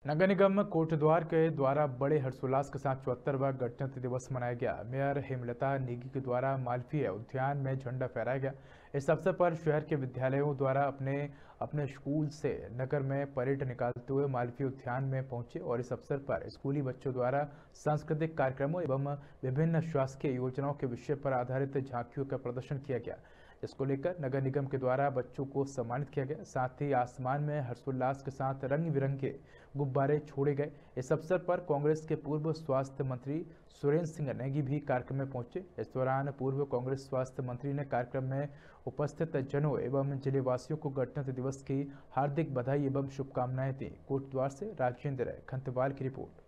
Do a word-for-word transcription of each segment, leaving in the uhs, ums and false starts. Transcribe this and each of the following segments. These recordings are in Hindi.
नगर निगम कोटद्वार के द्वारा बड़े हर्षोल्लास के साथ चौहत्तरवां गणतंत्र दिवस मनाया गया। मेयर हेमलता नेगी के द्वारा मालवीय उद्यान में झंडा फहराया गया। इस अवसर पर शहर के विद्यालयों द्वारा अपने अपने स्कूल से नगर में परेड निकालते हुए मालवीय उद्यान में पहुंचे और इस अवसर पर स्कूली बच्चों द्वारा सांस्कृतिक कार्यक्रमों एवं विभिन्न शासकीय योजनाओं के विषय पर आधारित झांकियों का प्रदर्शन किया गया, जिसको लेकर नगर निगम के द्वारा बच्चों को सम्मानित किया गया। साथ ही आसमान में हर्षोल्लास के साथ रंग बिरंगे गुब्बारे छोड़े गए। इस अवसर पर कांग्रेस के पूर्व स्वास्थ्य मंत्री सुरेंद्र सिंह नेगी भी कार्यक्रम में पहुंचे। इस दौरान पूर्व कांग्रेस स्वास्थ्य मंत्री ने कार्यक्रम में उपस्थित जनों एवं जिलेवासियों को गणतंत्र दिवस की हार्दिक बधाई एवं शुभकामनाएं दी। कोटद्वार से राजेंद्र खंतवाल की रिपोर्ट।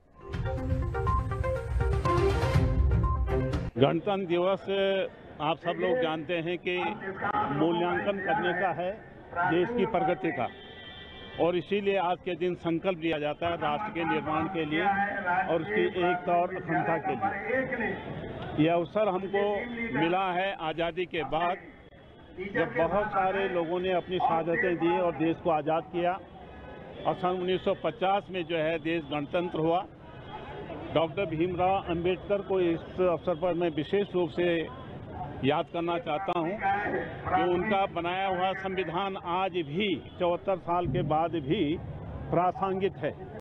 गणतंत्र दिवस आप सब लोग जानते हैं कि मूल्यांकन करने का है देश की प्रगति का, और इसीलिए आज के दिन संकल्प लिया जाता है राष्ट्र के निर्माण के लिए और उसकी एकता और अखंडता के लिए। यह अवसर हमको मिला है आज़ादी के बाद, जब बहुत सारे लोगों ने अपनी शहादतें दी और देश को आज़ाद किया। और सन उन्नीस सौ पचास में जो है देश गणतंत्र हुआ। डॉक्टर भीमराव अंबेडकर को इस अवसर पर मैं विशेष रूप से याद करना चाहता हूं कि उनका बनाया हुआ संविधान आज भी चौहत्तर साल के बाद भी प्रासंगिक है।